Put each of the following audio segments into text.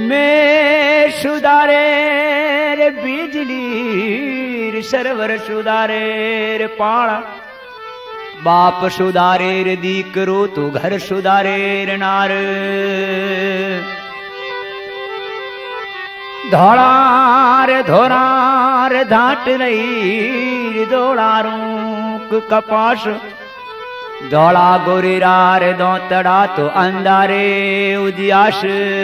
मैं सुधारे रे बिजली सरवर सुधारे रे पाड़ा बाप सुधारे रे दीकरो तो घर सुधारे रे नार धोड़ा रे धाट रही दौड़ारूक कपास धोड़ा गोरीरा रे दौतड़ा तो अंधारे उजियास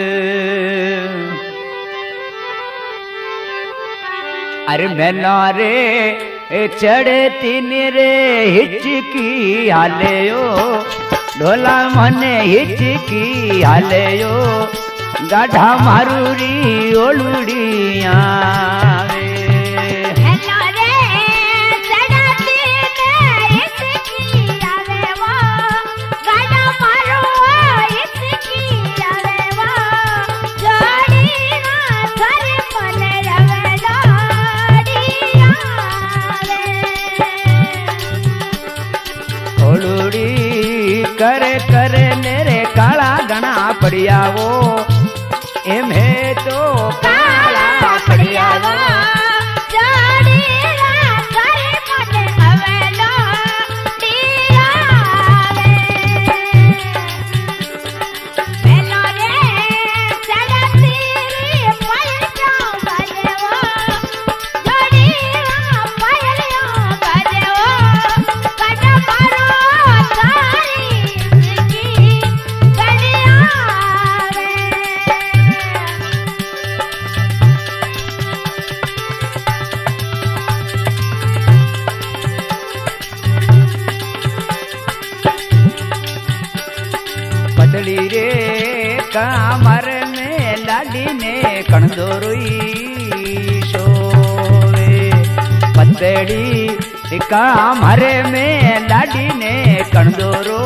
अरे मैना रे चढ़े तीन रे हिचकी हाले यो ढोला मने हिचकी हाले यो गाढ़ा मारूरी ओलुड़िया करे मेरे काला गणा पड़िया वो एमे तो काला पड़िया वो कामर में लाडी ने कणदोरुई सोवे पतड़ी कामर में लाडी ने कणदोरो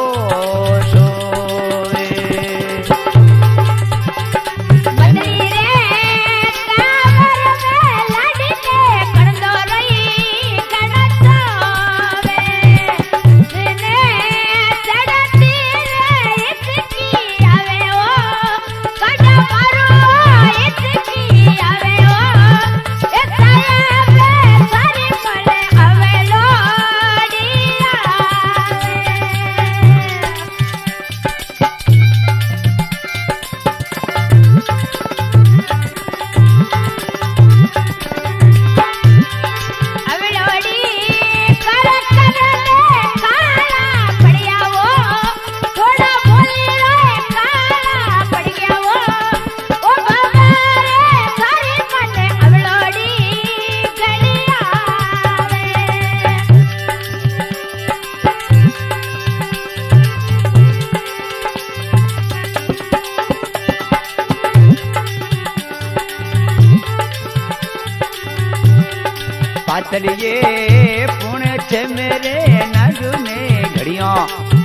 पातलिए पुण्य छे मेरे नाजू ने घड़ियों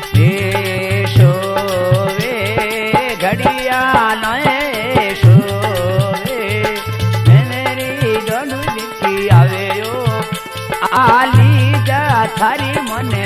सोवे घड़िया नए सोवे मेरी डोलू दिखी आवे यो आली जा थारी मने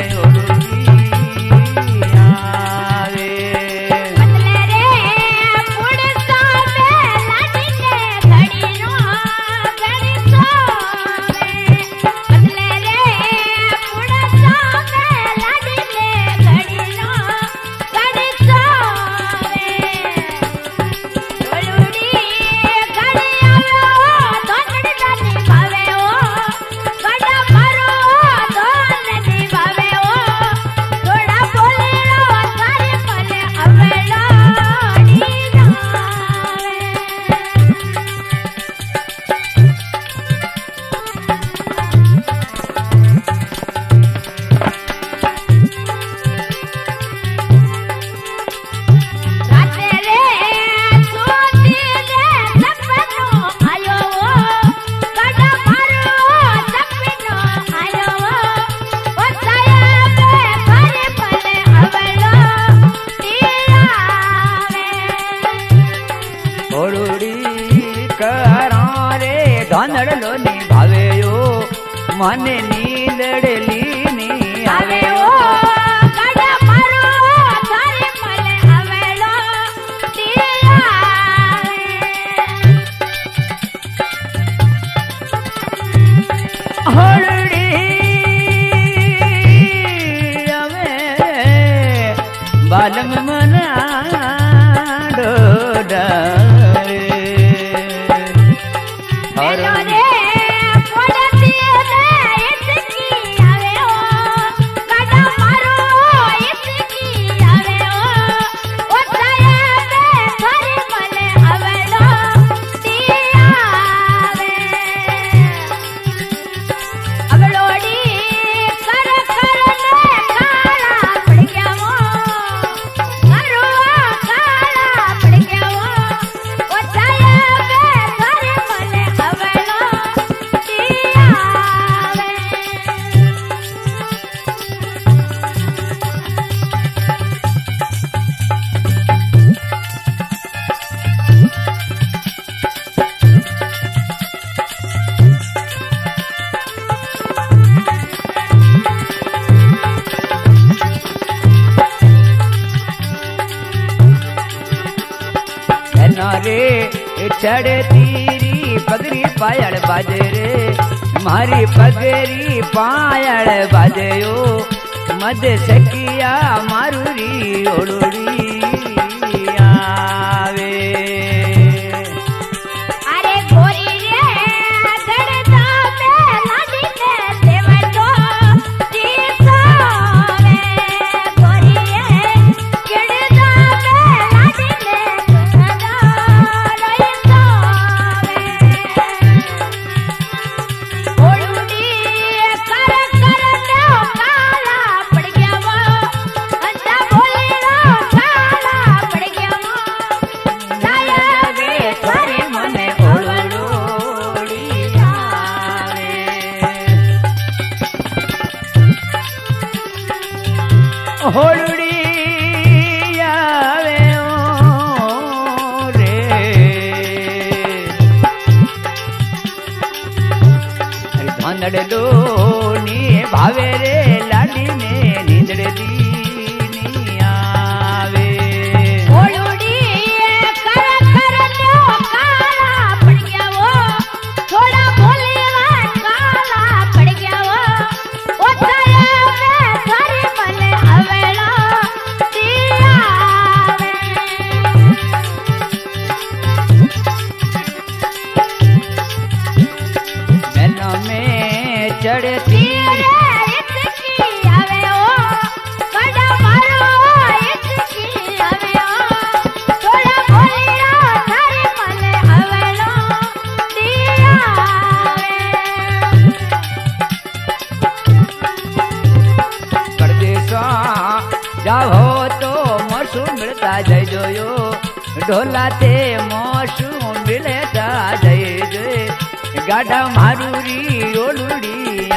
मने नींदड़ लीनी आवे ओ गड़ा मारो थारे मले आवेलो दिया बहना रे चढ़ती री पगड़ी पायल बाजे रे मारी पगड़ी पायल बाजयो मद सकिया मारूरी ओड़ोड़ी आवे अरे गोरी रे गड़दा में लाडी ने देवतो जीतो रे गोरी रे गड़दा में लाडी ने देवतो रोइतो रे ओड़ुडी कर कर ने काला पड़ गया वो अंधा बोली रो काला पड़ गया वो लाया वे थारे मने ओड़ोड़ी आवे ओड़ोड़ी आवे ओ रे धानड़ लो नी भावे रे लाडी ने नींदड़ दी नी आवे ओड़ुडी कर कर नो काला पड़ गया वो थोड़ा बोलेगा काला पड़ गया वो ओ थारे में थारे मने अवेला दिया मैना में चढ़ती तेरे इतकी आवे ओ बड़ा मारो इतकी आवे ओ थोड़ा बोलिया थारे मने अवेला दिया परदेसा जाओ तो मौसू मिलता जय जोयो ढोला ते मौसू मिलता जय जय गाढ़ा मारूरी ओलुड़ी